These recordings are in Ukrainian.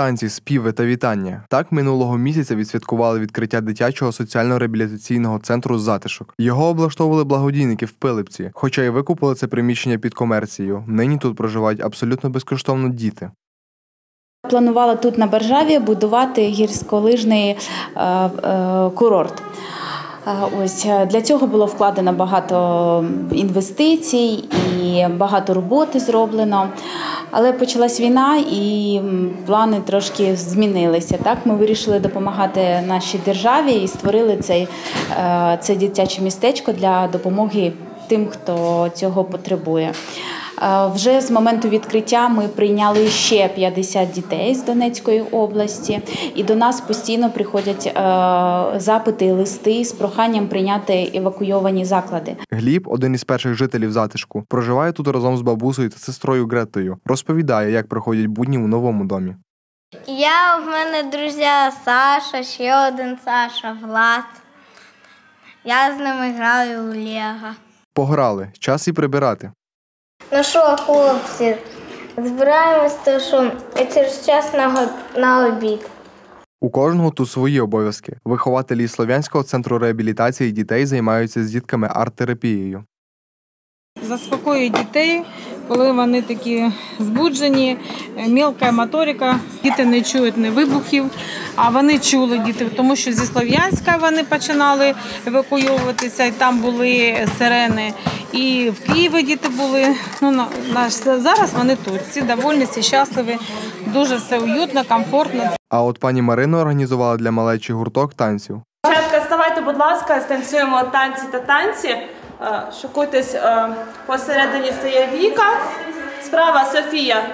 танці, співи та вітання. Так минулого місяця відсвяткували відкриття дитячого соціально-реабілітаційного центру «Затишок». Його облаштовували благодійники в Пилипці, хоча й викупили це приміщення під комерцією. Нині тут проживають абсолютно безкоштовно діти. Планувала тут на Боржаві будувати гірськолижний курорт. Ось для цього було вкладено багато інвестицій і багато роботи зроблено. Але почалась війна і плани трошки змінилися. Так, ми вирішили допомагати нашій державі і створили це дитяче містечко для допомоги тим, хто цього потребує. Вже з моменту відкриття ми прийняли ще 50 дітей з Донецької області, і до нас постійно приходять запити і листи з проханням прийняти евакуйовані заклади. Гліб, один із перших жителів затишку, проживає тут разом з бабусею та сестрою Гретою. Розповідає, як проходять будні у новому домі. В мене друзі Саша, ще один Саша, Влад. Я з ними граю у Лего. Пограли, час і прибирати. Ну що, хлопці, збираємось, то що через час на обід. У кожного тут свої обов'язки. Вихователі Слов'янського центру реабілітації дітей займаються з дітками арт-терапією. Заспокоюють дітей, коли вони такі збуджені, мілка моторика. Діти не чують ні вибухів, а вони чули діти, тому що зі Слов'янська вони починали евакуюватися, і там були сирени. І в Києві діти були. Зараз вони тут. Всі довольні, всі щасливі, дуже все уютно, комфортно. А от пані Марина організувала для малечі гурток танців. Дівчатка, ставайте, будь ласка, станцюємо танці та танці. Шикуйтесь, посередині стає Віка, справа Софія.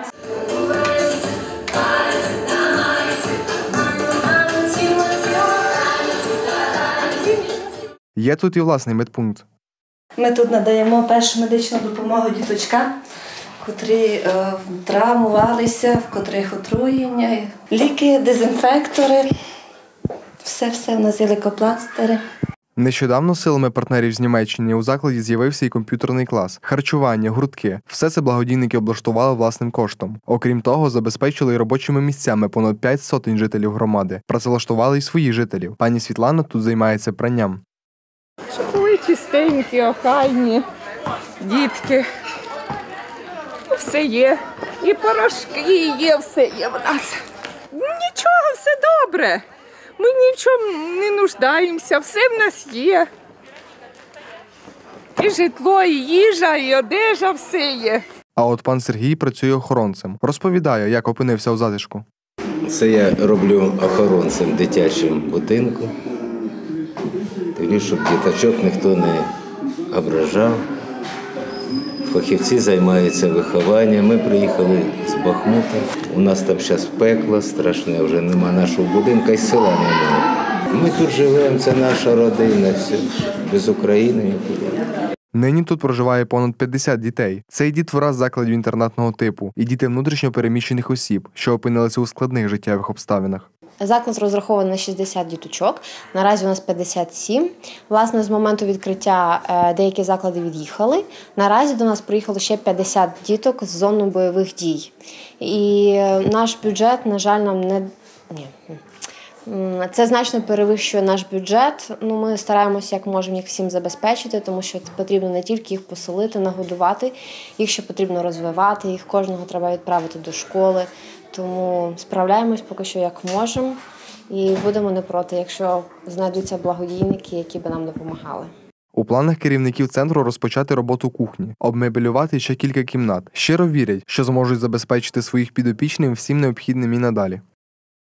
Є тут і власний медпункт. Ми тут надаємо першу медичну допомогу діточкам, котрі травмувалися, в котрих отруєння, ліки, дезінфектори, все в нас є лейкопластири. Нещодавно силами партнерів з Німеччини у закладі з'явився і комп'ютерний клас, харчування, гуртки. Все це благодійники облаштували власним коштом. Окрім того, забезпечили й робочими місцями понад 5 сотень жителів громади. Працевлаштували й своїх жителів. Пані Світлана тут займається пранням. Щоб були чистенькі, охайні дітки. Все є. І порошки є, все є в нас. Нічого, все добре. Ми ні в чому не нуждаємося, все в нас є. І житло, і їжа, і одежа, все є. А от пан Сергій працює охоронцем. Розповідає, як опинився у затишку. Це я роблю охоронцем в дитячому будинку. Тоді, щоб діточок ніхто не ображав. Фахівці займаються вихованням. Ми приїхали з Бахмута. У нас там зараз пекло страшне, вже нема нашого будинку, і села немає. Ми тут живемо, це наша родина, все. Без України нікуди. Нині тут проживає понад 50 дітей. Це і дітвора з закладів інтернатного типу, і діти внутрішньо переміщених осіб, що опинилися у складних життєвих обставинах. Заклад розрахований на 60 діточок, наразі у нас 57. Власне, з моменту відкриття деякі заклади від'їхали. Наразі до нас приїхало ще 50 діток з зони бойових дій. І наш бюджет, на жаль, нам не... Це значно перевищує наш бюджет. Ми стараємося, як можемо, їх всім забезпечити, тому що потрібно не тільки їх поселити, нагодувати, їх ще потрібно розвивати, їх кожного треба відправити до школи. Тому справляємось поки що як можемо і будемо не проти, якщо знайдуться благодійники, які би нам допомагали. У планах керівників центру розпочати роботу кухні, обмебелювати ще кілька кімнат. Щиро вірять, що зможуть забезпечити своїх підопічних всім необхідним і надалі.